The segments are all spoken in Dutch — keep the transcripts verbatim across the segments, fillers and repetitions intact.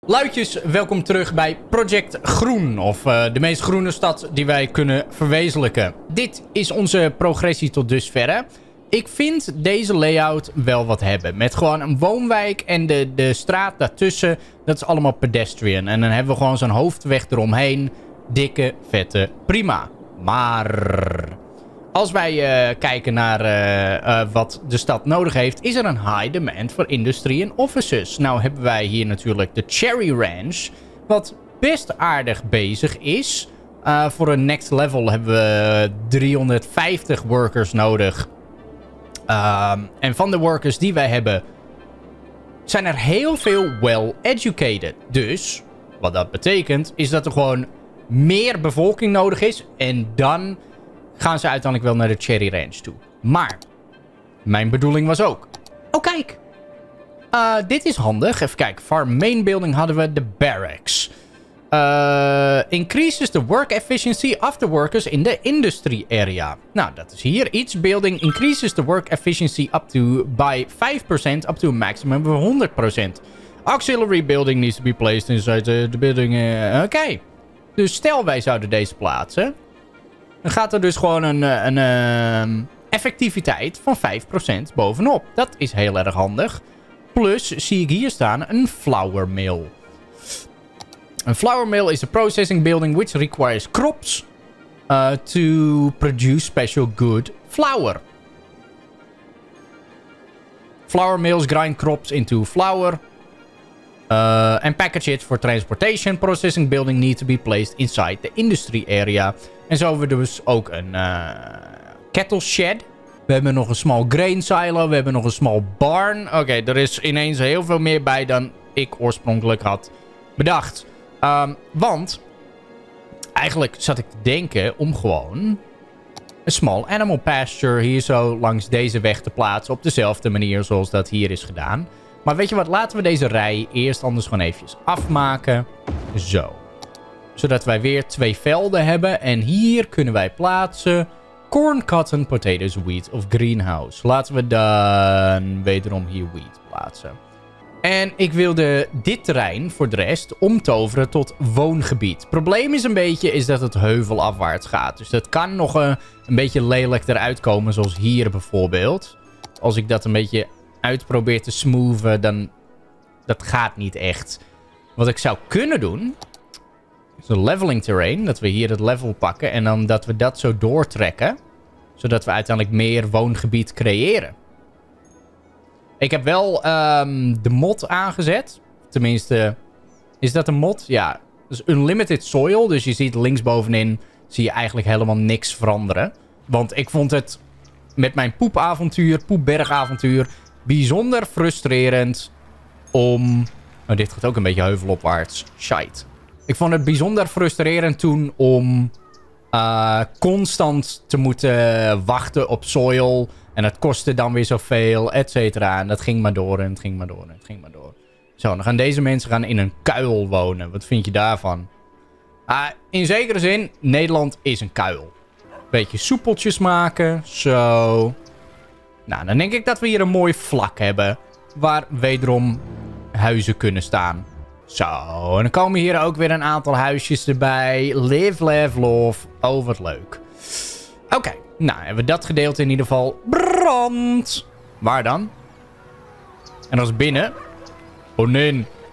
Luidjes, welkom terug bij Project Groen. Of uh, de meest groene stad die wij kunnen verwezenlijken. Dit is onze progressie tot dusverre. Ik vind deze layout wel wat hebben. Met gewoon een woonwijk en de, de straat daartussen. Dat is allemaal pedestrian. En dan hebben we gewoon zo'n hoofdweg eromheen. Dikke, vette, prima. Maar als wij uh, kijken naar uh, uh, wat de stad nodig heeft, is er een high demand voor industrie en offices. Nou hebben wij hier natuurlijk de Cherry Ranch, wat best aardig bezig is. Uh, voor een next level hebben we driehonderdvijftig workers nodig. Uh, en van de workers die wij hebben, zijn er heel veel well-educated. Dus, wat dat betekent, is dat er gewoon meer bevolking nodig is. En dan gaan ze uiteindelijk wel naar de Cherry Ranch toe. Maar mijn bedoeling was ook... Oh, kijk. Uh, dit is handig. Even kijken. Farm main building hadden we de barracks. Uh, increases the work efficiency of the workers in the industry area. Nou, dat is hier. Each building increases the work efficiency up to by five percent up to a maximum of one hundred percent. Auxiliary building needs to be placed inside the, the building. Uh, Oké. Okay. Dus stel wij zouden deze plaatsen. Dan gaat er dus gewoon een, een, een effectiviteit van vijf procent bovenop. Dat is heel erg handig. Plus zie ik hier staan een flour mill. Een flour mill is a processing building which requires crops uh, to produce special good flour. Flour mills grind crops into flour uh, and package it for transportation. Processing building needs to be placed inside the industry area. En zo hebben we dus ook een uh, cattle shed. We hebben nog een small grain silo. We hebben nog een small barn. Oké, okay, er is ineens heel veel meer bij dan ik oorspronkelijk had bedacht. Um, want eigenlijk zat ik te denken om gewoon een small animal pasture hier zo langs deze weg te plaatsen. Op dezelfde manier zoals dat hier is gedaan. Maar weet je wat, laten we deze rij eerst anders gewoon eventjes afmaken. Zo. Zodat wij weer twee velden hebben. En hier kunnen wij plaatsen corn, cotton, potatoes, wheat of greenhouse. Laten we dan wederom hier wheat plaatsen. En ik wilde dit terrein voor de rest omtoveren tot woongebied. Probleem is een beetje is dat het heuvelafwaarts gaat. Dus dat kan nog een, een beetje lelijk eruit komen. Zoals hier bijvoorbeeld. Als ik dat een beetje uitprobeer te smoothen, dan dat gaat niet echt. Wat ik zou kunnen doen is een leveling terrain. Dat we hier het level pakken en dan dat we dat zo doortrekken. Zodat we uiteindelijk meer woongebied creëren. Ik heb wel um, de mod aangezet. Tenminste, is dat een mod? Ja, dus unlimited soil. Dus je ziet linksbovenin zie je eigenlijk helemaal niks veranderen. Want ik vond het met mijn poepavontuur, poepbergavontuur, bijzonder frustrerend om... Oh, dit gaat ook een beetje heuvelopwaarts. Shite. Ik vond het bijzonder frustrerend toen om uh, constant te moeten wachten op soil. En het kostte dan weer zoveel, et cetera. En dat ging maar door en het ging maar door en het ging maar door. Zo, dan gaan deze mensen gaan in een kuil wonen. Wat vind je daarvan? Uh, in zekere zin, Nederland is een kuil. Beetje soepeltjes maken. Zo. Nou, dan denk ik dat we hier een mooi vlak hebben. Waar wederom huizen kunnen staan. Zo, en dan komen hier ook weer een aantal huisjes erbij. Live, laugh, love. Oh, wat leuk. Oké, okay. Nou, hebben we dat gedeelte in ieder geval. Brand! Waar dan? En als binnen. Oh nee.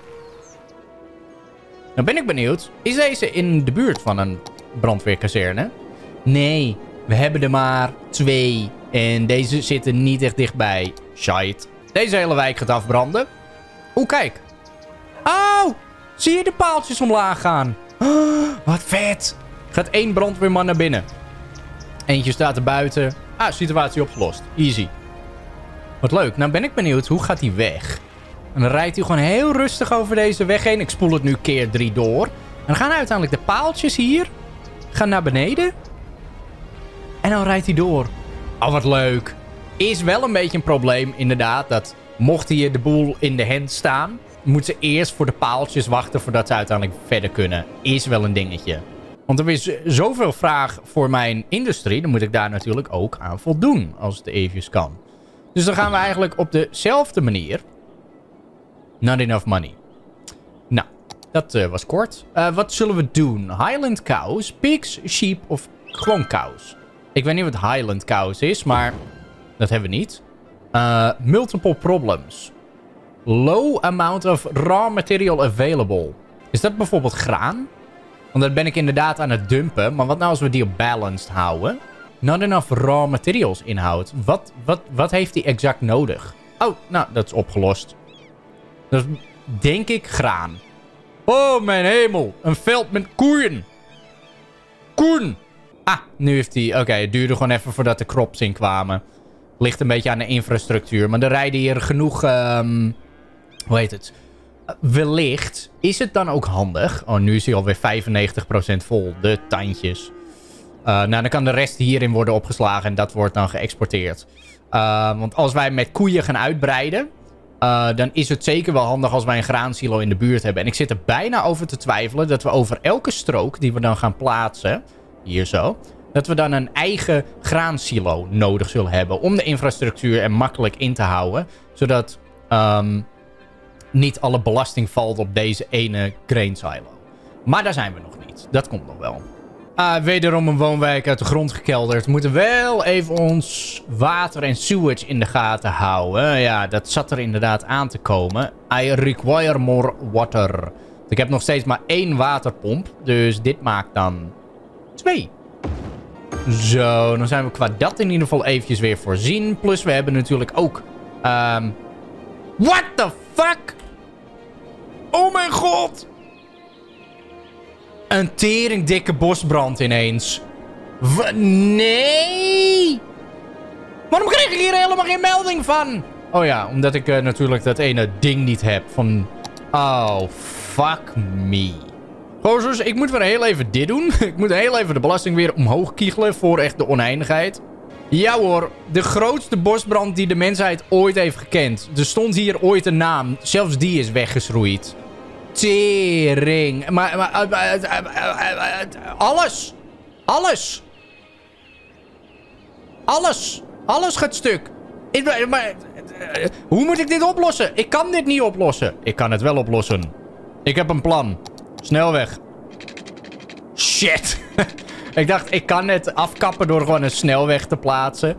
Nou ben ik benieuwd. Is deze in de buurt van een brandweerkazerne? Nee, we hebben er maar twee. En deze zitten niet echt dichtbij. Shite. Deze hele wijk gaat afbranden. Oeh, kijk. Oh, zie je de paaltjes omlaag gaan? Oh, wat vet. Gaat één brandweerman naar binnen. Eentje staat er buiten. Ah, situatie opgelost. Easy. Wat leuk. Nou ben ik benieuwd. Hoe gaat hij weg? En dan rijdt hij gewoon heel rustig over deze weg heen. Ik spoel het nu keer drie door. En dan gaan uiteindelijk de paaltjes hier. Gaan naar beneden. En dan rijdt hij door. Oh, wat leuk. Is wel een beetje een probleem, inderdaad. Dat mocht hier de boel in de hand staan, moeten ze eerst voor de paaltjes wachten voordat ze uiteindelijk verder kunnen. Is wel een dingetje. Want er is zoveel vraag voor mijn industrie. Dan moet ik daar natuurlijk ook aan voldoen. Als het eventjes kan. Dus dan gaan we eigenlijk op dezelfde manier. Not enough money. Nou, dat uh, was kort. Uh, wat zullen we doen? Highland cows, pigs, sheep of gewoon cows? Ik weet niet wat Highland cows is, maar dat hebben we niet. Uh, multiple problems. Low amount of raw material available. Is dat bijvoorbeeld graan? Want dat ben ik inderdaad aan het dumpen. Maar wat nou als we die op balanced houden? Not enough raw materials inhoudt. Wat, wat, wat heeft hij exact nodig? Oh, nou, dat is opgelost. Dat is, denk ik, graan. Oh, mijn hemel. Een veld met koeien. Koen. Ah, nu heeft hij... Oké, okay, het duurde gewoon even voordat de crops in kwamen. Ligt een beetje aan de infrastructuur. Maar er rijden hier genoeg... Um, hoe heet het? Uh, wellicht is het dan ook handig... Oh, nu is hij alweer vijfennegentig procent vol. De tandjes. Uh, nou, dan kan de rest hierin worden opgeslagen... en dat wordt dan geëxporteerd. Uh, want als wij met koeien gaan uitbreiden... Uh, dan is het zeker wel handig als wij een graansilo in de buurt hebben. En ik zit er bijna over te twijfelen... dat we over elke strook die we dan gaan plaatsen... hier zo... dat we dan een eigen graansilo nodig zullen hebben... om de infrastructuur er makkelijk in te houden... zodat um, niet alle belasting valt op deze ene grain silo. Maar daar zijn we nog niet. Dat komt nog wel. Uh, wederom een woonwijk uit de grond gekelderd. We moeten wel even ons water en sewage in de gaten houden. Ja, dat zat er inderdaad aan te komen. I require more water. Ik heb nog steeds maar één waterpomp. Dus dit maakt dan twee. Zo, dan zijn we qua dat in ieder geval eventjes weer voorzien. Plus we hebben natuurlijk ook... Um, what the fuck? Oh mijn god! Een teringdikke bosbrand ineens. W nee! Waarom kreeg ik hier helemaal geen melding van? Oh ja, omdat ik uh, natuurlijk dat ene ding niet heb. Van... Oh, fuck me. Gozers, ik moet weer heel even dit doen. Ik moet heel even de belasting weer omhoog kiegelen voor echt de oneindigheid. Ja hoor, de grootste bosbrand die de mensheid ooit heeft gekend. Er stond hier ooit een naam. Zelfs die is weggeschroeid. Tering. Maar, maar uh, uh, uh, uh, alles. Alles. Alles. Alles gaat stuk. Ik, maar, uh, hoe moet ik dit oplossen? Ik kan dit niet oplossen. Ik kan het wel oplossen. Ik heb een plan. Snelweg. Shit. Ik dacht, ik kan het afkappen door gewoon een snelweg te plaatsen.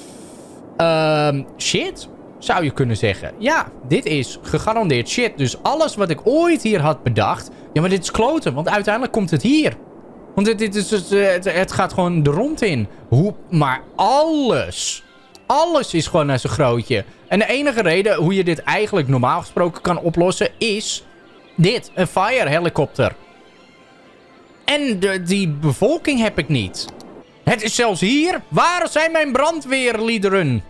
Um, shit. Zou je kunnen zeggen. Ja, dit is gegarandeerd shit. Dus alles wat ik ooit hier had bedacht... Ja, maar dit is kloten. Want uiteindelijk komt het hier. Want dit, dit is, het, het gaat gewoon de rond in. Hoe, maar alles... Alles is gewoon naar zijn grootje. En de enige reden hoe je dit eigenlijk normaal gesproken kan oplossen... is dit. Een fire helikopter. En de, die bevolking heb ik niet. Het is zelfs hier. Waar zijn mijn brandweerliederen?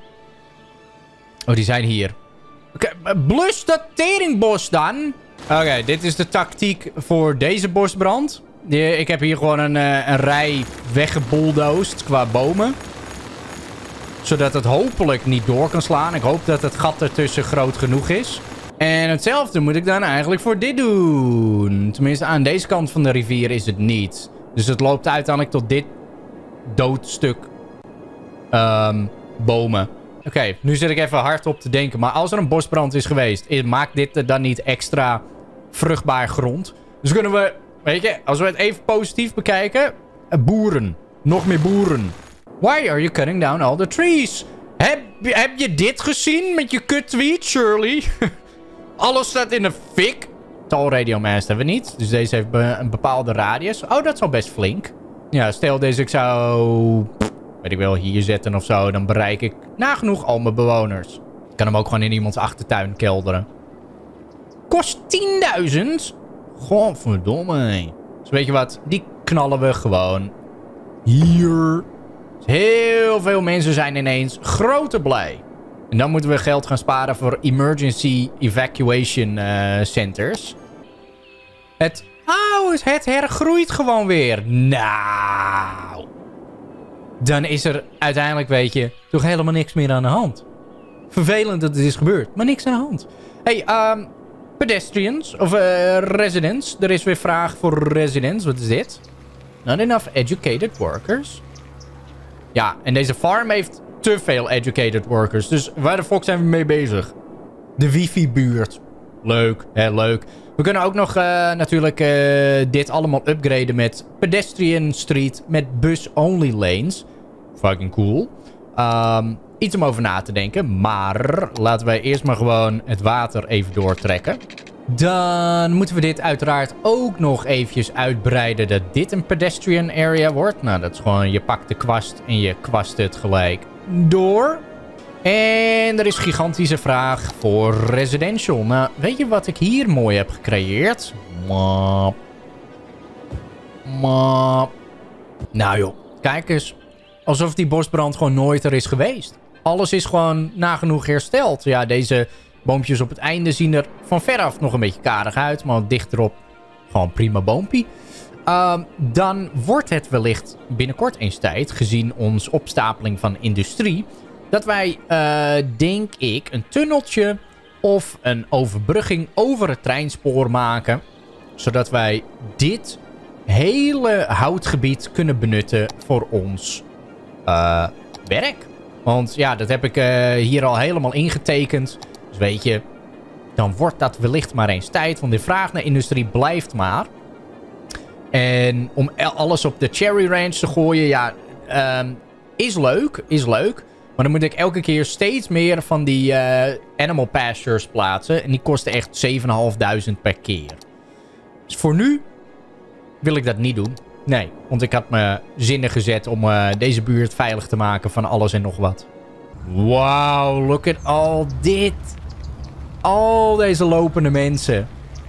Oh, die zijn hier. Oké, okay, blus dat teringbos dan. Oké, okay, dit is de tactiek voor deze bosbrand. Ik heb hier gewoon een, een rij weggebulldozed qua bomen. Zodat het hopelijk niet door kan slaan. Ik hoop dat het gat ertussen groot genoeg is. En hetzelfde moet ik dan eigenlijk voor dit doen. Tenminste, aan deze kant van de rivier is het niet. Dus het loopt uiteindelijk tot dit doodstuk um, bomen. Oké, okay, nu zit ik even hardop te denken. Maar als er een bosbrand is geweest, maakt dit dan niet extra vruchtbaar grond? Dus kunnen we, weet je, als we het even positief bekijken. Boeren. Nog meer boeren. Why are you cutting down all the trees? Heb, heb je dit gezien met je kut tweet, Shirley? Alles staat in de fik. Tal radiomast hebben we niet. Dus deze heeft be een bepaalde radius. Oh, dat is al best flink. Ja, stel deze ik zou... weet ik wel, hier zetten of zo. Dan bereik ik nagenoeg al mijn bewoners. Ik kan hem ook gewoon in iemands achtertuin kelderen. Kost tienduizend? Godverdomme. Dus weet je wat? Die knallen we gewoon hier. Dus heel veel mensen zijn ineens grote blij. En dan moeten we geld gaan sparen voor emergency evacuation uh, centers. Het... Oh, het hergroeit gewoon weer. Nou... Dan is er uiteindelijk, weet je, toch helemaal niks meer aan de hand. Vervelend dat het is gebeurd, maar niks aan de hand. Hey, um, pedestrians of uh, residents. Er is weer vraag voor residents. Wat is dit? Not enough educated workers. Ja, en deze farm heeft te veel educated workers. Dus waar de fuck zijn we mee bezig? De wifi-buurt. Leuk, hè, leuk. We kunnen ook nog uh, natuurlijk uh, dit allemaal upgraden met pedestrian street met bus-only lanes. Fucking cool. Um, iets om over na te denken. Maar laten wij eerst maar gewoon het water even doortrekken. Dan moeten we dit uiteraard ook nog eventjes uitbreiden dat dit een pedestrian area wordt. Nou, dat is gewoon, je pakt de kwast en je kwast het gelijk door. En er is een gigantische vraag voor residential. Nou, weet je wat ik hier mooi heb gecreëerd? Mop. Mop. Nou joh, kijk eens. Alsof die bosbrand gewoon nooit er is geweest. Alles is gewoon nagenoeg hersteld. Ja, deze boompjes op het einde zien er van veraf nog een beetje karig uit. Maar dichterop gewoon prima boompie. Uh, dan wordt het wellicht binnenkort eens tijd, gezien ons opstapeling van industrie, dat wij, uh, denk ik, een tunneltje of een overbrugging over het treinspoor maken. Zodat wij dit hele houtgebied kunnen benutten voor ons uh, werk. Want ja, dat heb ik uh, hier al helemaal ingetekend. Dus weet je, dan wordt dat wellicht maar eens tijd. Want de vraag naar industrie blijft maar. En om alles op de Cherry Ranch te gooien, ja, um, is leuk, is leuk. Maar dan moet ik elke keer steeds meer van die uh, animal pastures plaatsen. En die kosten echt zevenduizend vijfhonderd per keer. Dus voor nu wil ik dat niet doen. Nee, want ik had me zinnen gezet om uh, deze buurt veilig te maken van alles en nog wat. Wauw, look at all dit. Al deze lopende mensen.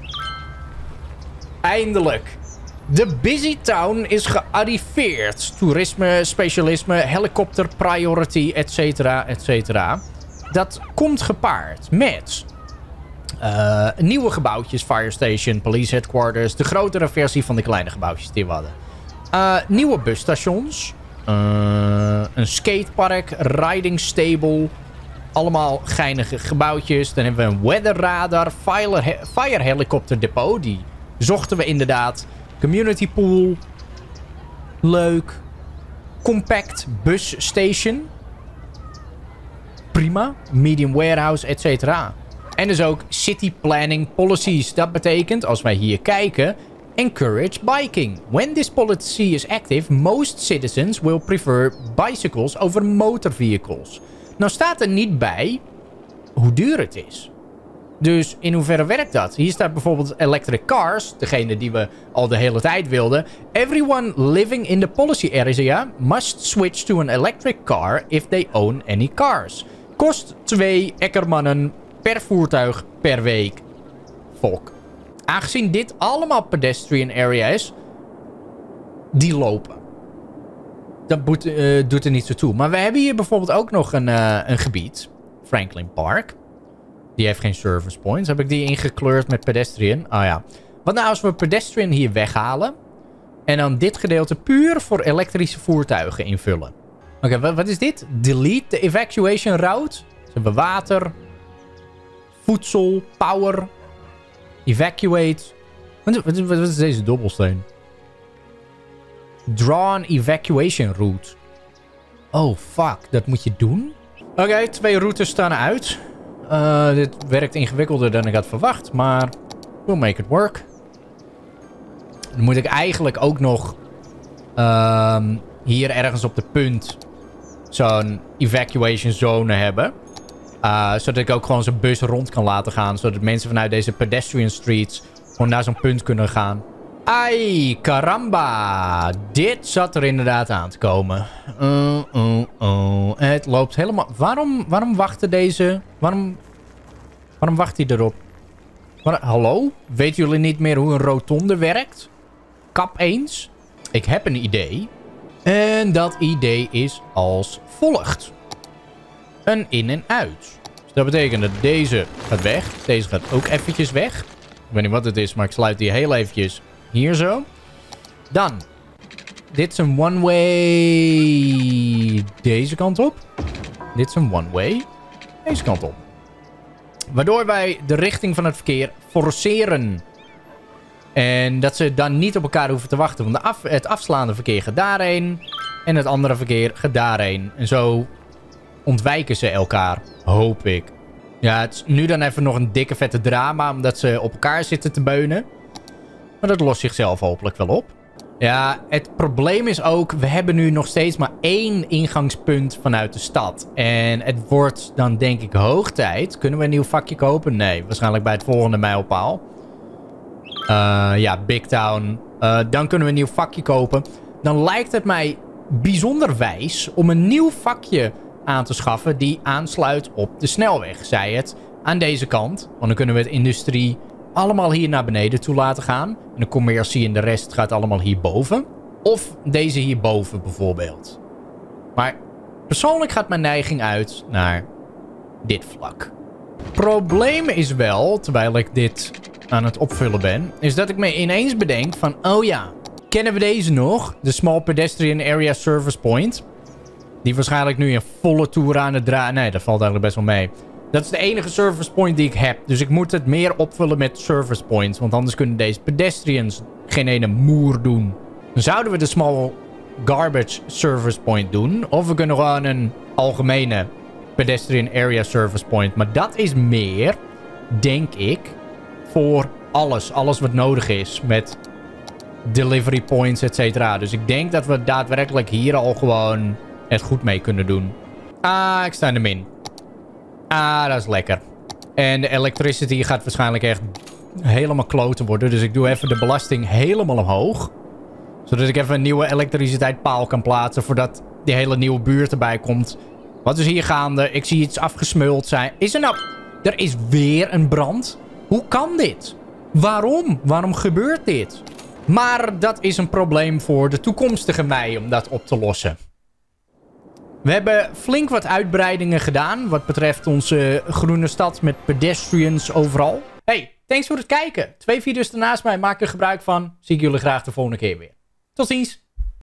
Eindelijk. De Busy Town is gearriveerd. Toerisme, specialisme, helikopter, priority, et cetera, et cetera. Dat komt gepaard met uh, nieuwe gebouwtjes, fire station, police headquarters, de grotere versie van de kleine gebouwtjes die we hadden. Uh, nieuwe busstations, uh, een skatepark, riding stable, allemaal geinige gebouwtjes. Dan hebben we een weather radar, fire, he fire helicopter depot, die zochten we inderdaad. Community pool. Leuk. Compact bus station. Prima. Medium warehouse, et cetera. En dus ook city planning policies. Dat betekent, als wij hier kijken, encourage biking. When this policy is active, most citizens will prefer bicycles over motor vehicles. Nou staat er niet bij hoe duur het is. Dus in hoeverre werkt dat? Hier staat bijvoorbeeld electric cars. Degene die we al de hele tijd wilden. Everyone living in the policy area must switch to an electric car if they own any cars. Kost twee ekkermannen per voertuig per week. Fok. Aangezien dit allemaal pedestrian area is, die lopen. Dat moet, uh, doet er niet zo toe. Maar we hebben hier bijvoorbeeld ook nog een, uh, een gebied. Franklin Park. Die heeft geen service points. Heb ik die ingekleurd met pedestrian? Oh ja. Wat nou als we pedestrian hier weghalen. En dan dit gedeelte puur voor elektrische voertuigen invullen. Oké, okay, wat is dit? Delete the evacuation route. Dus hebben we water. Voedsel. Power. Evacuate. Wat, wat, wat is deze dobbelsteen? Draw an evacuation route. Oh, fuck. Dat moet je doen? Oké, okay, twee routes staan uit. Uh, dit werkt ingewikkelder dan ik had verwacht. Maar we'll make it work. Dan moet ik eigenlijk ook nog uh, hier ergens op de punt zo'n evacuation zone hebben. Uh, zodat ik ook gewoon zo'n bus rond kan laten gaan. Zodat mensen vanuit deze pedestrian streets gewoon naar zo'n punt kunnen gaan. Ai, caramba. Dit zat er inderdaad aan te komen. Uh, uh, uh. Het loopt helemaal... Waarom, waarom wachten deze... Waarom... Waarom wacht hij erop? Waar... Hallo? Weten jullie niet meer hoe een rotonde werkt? Kap eens. Ik heb een idee. En dat idee is als volgt. Een in en uit. Dus dat betekent dat deze gaat weg. Deze gaat ook eventjes weg. Ik weet niet wat het is, maar ik sluit die heel eventjes... Hier zo. Dan. Dit is een one-way. Deze kant op. Dit is een one-way. Deze kant op. Waardoor wij de richting van het verkeer forceren. En dat ze dan niet op elkaar hoeven te wachten. Want de af, het afslaande verkeer gaat daarheen. En het andere verkeer gaat daarheen. En zo ontwijken ze elkaar. Hoop ik. Ja, het is nu dan even nog een dikke vette drama, omdat ze op elkaar zitten te beunen. Maar dat lost zichzelf hopelijk wel op. Ja, het probleem is ook, we hebben nu nog steeds maar één ingangspunt vanuit de stad. En het wordt dan denk ik hoog tijd. Kunnen we een nieuw vakje kopen? Nee, waarschijnlijk bij het volgende mijlpaal. Uh, ja, Big Town. Uh, dan kunnen we een nieuw vakje kopen. Dan lijkt het mij bijzonder wijs om een nieuw vakje aan te schaffen die aansluit op de snelweg. Zij het aan deze kant. Want dan kunnen we het industrie allemaal hier naar beneden toe laten gaan. En de commercie en de rest gaat allemaal hierboven. Of deze hierboven bijvoorbeeld. Maar persoonlijk gaat mijn neiging uit naar dit vlak. Probleem is wel, terwijl ik dit aan het opvullen ben, is dat ik me ineens bedenk van, oh ja, kennen we deze nog? De Small Pedestrian Area Service Point. Die waarschijnlijk nu een volle tour aan het draaien. Nee, dat valt eigenlijk best wel mee. Dat is de enige service point die ik heb. Dus ik moet het meer opvullen met service points. Want anders kunnen deze pedestrians geen ene moer doen. Dan zouden we de Small Garbage Service Point doen. Of we kunnen gewoon een algemene Pedestrian Area Service Point. Maar dat is meer, denk ik, voor alles. Alles wat nodig is met delivery points, et cetera. Dus ik denk dat we daadwerkelijk hier al gewoon het goed mee kunnen doen. Ah, ik sta in de min. Ah, dat is lekker. En de electricity gaat waarschijnlijk echt helemaal kloten worden. Dus ik doe even de belasting helemaal omhoog. Zodat ik even een nieuwe elektriciteitspaal kan plaatsen voordat die hele nieuwe buurt erbij komt. Wat is hier gaande? Ik zie iets afgesmuld zijn. Is er nou... Er is weer een brand? Hoe kan dit? Waarom? Waarom gebeurt dit? Maar dat is een probleem voor de toekomstige mij om dat op te lossen. We hebben flink wat uitbreidingen gedaan wat betreft onze groene stad met pedestrians overal. Hey, thanks voor het kijken. Twee video's ernaast mij, maak er gebruik van. Zie ik jullie graag de volgende keer weer. Tot ziens.